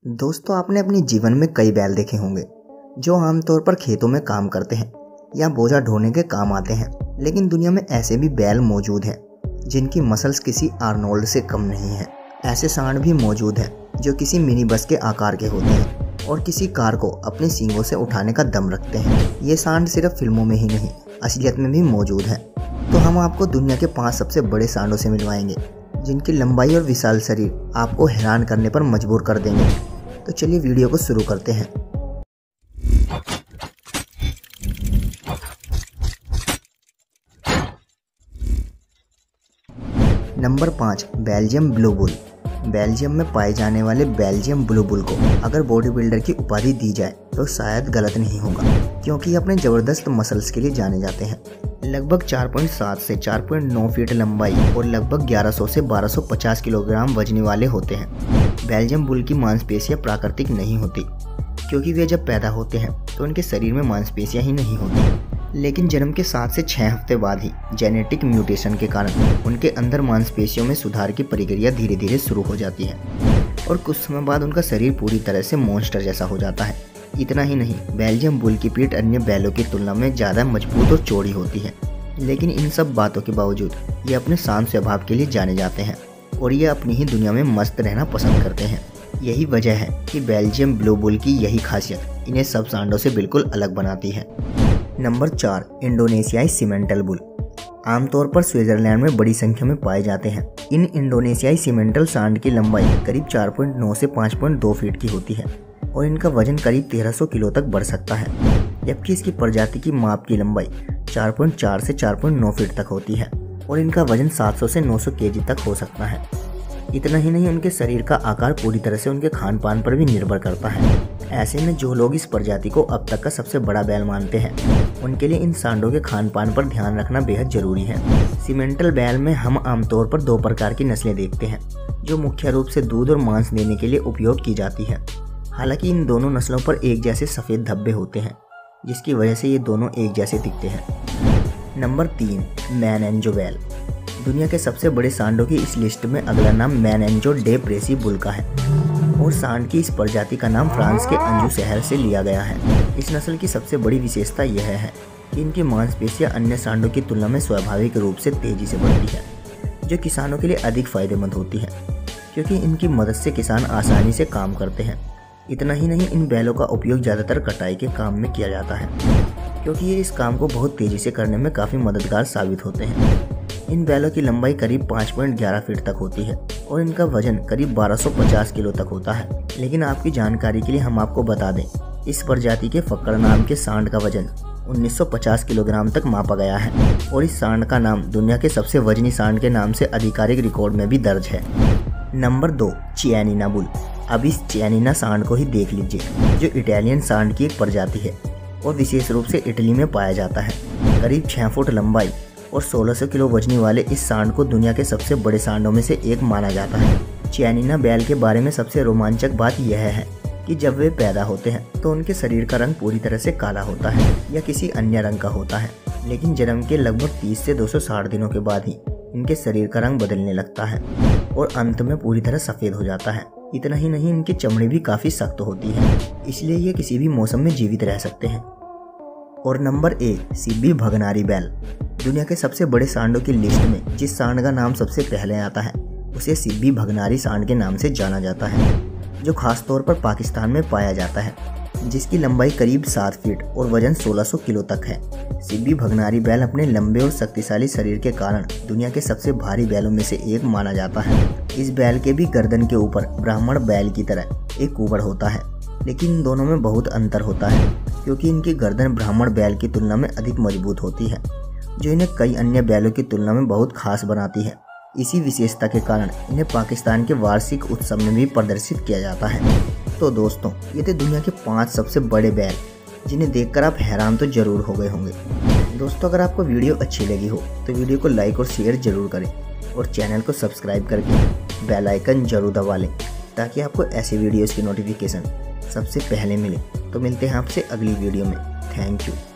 दोस्तों, आपने अपने जीवन में कई बैल देखे होंगे जो आमतौर पर खेतों में काम करते हैं या बोझा ढोने के काम आते हैं। लेकिन दुनिया में ऐसे भी बैल मौजूद हैं जिनकी मसल्स किसी आर्नोल्ड से कम नहीं है। ऐसे सांड भी मौजूद हैं जो किसी मिनी बस के आकार के होते हैं और किसी कार को अपने सींगों से उठाने का दम रखते हैं। ये सांड सिर्फ फिल्मों में ही नहीं, असलियत में भी मौजूद है। तो हम आपको दुनिया के 5 सबसे बड़े सांडों से मिलवाएंगे जिनकी लंबाई और विशाल शरीर आपको हैरान करने पर मजबूर कर देंगे। तो चलिए वीडियो को शुरू करते हैं। Number 5, Belgium blue bull. Belgium में पाए जाने वाले बेल्जियम ब्लू बुल को अगर बॉडी बिल्डर की उपाधि दी जाए तो शायद गलत नहीं होगा, क्योंकि ये अपने ज़बरदस्त मसल्स के लिए जाने जाते हैं। लगभग 4.7 से 4.9 फीट लंबाई और लगभग 1100 से 1250 किलोग्राम वजनी वाले होते हैं। बेल्जियम बुल की मांसपेशियां प्राकृतिक नहीं होती, क्योंकि वे जब पैदा होते हैं तो उनके शरीर में मांसपेशियां ही नहीं होती। लेकिन जन्म के 7 से 6 हफ्ते बाद ही जेनेटिक म्यूटेशन के कारण उनके अंदर मांसपेशियों में सुधार की प्रक्रिया धीरे धीरे शुरू हो जाती है और कुछ समय बाद उनका शरीर पूरी तरह से मॉन्स्टर जैसा हो जाता है। इतना ही नहीं, बेल्जियम बुल की पीठ अन्य बैलों की तुलना में ज़्यादा मजबूत और चौड़ी होती है। लेकिन इन सब बातों के बावजूद ये अपने शांत स्वभाव के लिए जाने जाते हैं और ये अपनी ही दुनिया में मस्त रहना पसंद करते हैं। यही वजह है कि बेल्जियम ब्लू बुल की यही खासियत इन्हें सब सांडों से बिल्कुल अलग बनाती है। नंबर 4, इंडोनेशियाई सीमेंटल बुल। आमतौर पर स्विट्जरलैंड में बड़ी संख्या में पाए जाते हैं। इन इंडोनेशियाई सीमेंटल सांड की लंबाई करीब 4.9 से 5.2 फीट की होती है और इनका वजन करीब 1300 किलो तक बढ़ सकता है, जबकि इसकी प्रजाति की माप की लंबाई 4.4 से 4.9 फीट तक होती है और इनका वजन 700 से 900 केजी तक हो सकता है। इतना ही नहीं, उनके शरीर का आकार पूरी तरह से उनके खान पान पर भी निर्भर करता है। ऐसे में जो लोग इस प्रजाति को अब तक का सबसे बड़ा बैल मानते हैं, उनके लिए इन सांडों के खान पान पर ध्यान रखना बेहद जरूरी है। सीमेंटल बैल में हम आमतौर पर 2 प्रकार की नस्लें देखते हैं जो मुख्य रूप से दूध और मांस देने के लिए उपयोग की जाती है। हालांकि इन दोनों नस्लों पर एक जैसे सफ़ेद धब्बे होते हैं, जिसकी वजह से ये दोनों एक जैसे दिखते हैं। नंबर 3, मैनएंजो बैल। दुनिया के सबसे बड़े सांडों की इस लिस्ट में अगला नाम मैनएंजो डे प्रेसी बुल का है और सांड की इस प्रजाति का नाम फ्रांस के अंजू शहर से लिया गया है। इस नस्ल की सबसे बड़ी विशेषता यह है कि इनकी मांसपेशियां अन्य सांडों की तुलना में स्वाभाविक रूप से तेजी से बढ़ती है, जो किसानों के लिए अधिक फायदेमंद होती है, क्योंकि इनकी मदद से किसान आसानी से काम करते हैं। इतना ही नहीं, इन बैलों का उपयोग ज़्यादातर कटाई के काम में किया जाता है, क्योंकि ये इस काम को बहुत तेज़ी से करने में काफ़ी मददगार साबित होते हैं। इन बैलों की लंबाई करीब 5.11 फीट तक होती है और इनका वजन करीब 1250 किलो तक होता है। लेकिन आपकी जानकारी के लिए हम आपको बता दें, इस प्रजाति के फक्कड़ नाम के सांड का वजन 1950 किलोग्राम तक मापा गया है और इस सांड का नाम दुनिया के सबसे वजनी सांड के नाम से आधिकारिक रिकॉर्ड में भी दर्ज है। Number 2, Chianina bull. अब इस चियानिना सांड को ही देख लीजिए, जो इटालियन सांड की एक प्रजाति है और विशेष रूप से इटली में पाया जाता है। करीब 6 फुट लंबाई और 1600 किलो वजनी वाले इस सांड को दुनिया के सबसे बड़े सांडों में से एक माना जाता है। चियानिना बैल के बारे में सबसे रोमांचक बात यह है कि जब वे पैदा होते हैं तो उनके शरीर का रंग पूरी तरह से काला होता है या किसी अन्य रंग का होता है, लेकिन जन्म के लगभग 30 से 260 दिनों के बाद ही इनके शरीर का रंग बदलने लगता है और अंत में पूरी तरह सफ़ेद हो जाता है। इतना ही नहीं, इनकी चमड़ी भी काफ़ी सख्त होती है, इसलिए ये किसी भी मौसम में जीवित रह सकते हैं। और नंबर 1, सिब्बी भगनारी बैल। दुनिया के सबसे बड़े सांडों की लिस्ट में जिस सांड का नाम सबसे पहले आता है उसे सिब्बी भगनारी सांड के नाम से जाना जाता है, जो खास तौर पर पाकिस्तान में पाया जाता है, जिसकी लंबाई करीब 7 फीट और वजन 1600 किलो तक है। सिब्बी भगनारी बैल अपने लंबे और शक्तिशाली शरीर के कारण दुनिया के सबसे भारी बैलों में से एक माना जाता है। इस बैल के भी गर्दन के ऊपर ब्राह्मण बैल की तरह एक कुबड़ होता है, लेकिन इन दोनों में बहुत अंतर होता है, क्योंकि इनकी गर्दन ब्राह्मण बैल की तुलना में अधिक मजबूत होती है, जो इन्हें कई अन्य बैलों की तुलना में बहुत खास बनाती है। इसी विशेषता के कारण इन्हें पाकिस्तान के वार्षिक उत्सव में भी प्रदर्शित किया जाता है। तो दोस्तों, ये थे दुनिया के 5 सबसे बड़े बैल, जिन्हें देखकर आप हैरान तो जरूर हो गए होंगे। दोस्तों, अगर आपको वीडियो अच्छी लगी हो तो वीडियो को लाइक और शेयर जरूर करें और चैनल को सब्सक्राइब करके बेल आइकन जरूर दबा लें, ताकि आपको ऐसे वीडियोज़ की नोटिफिकेशन सबसे पहले मिले। तो मिलते हैं आपसे अगली वीडियो में। Thank you.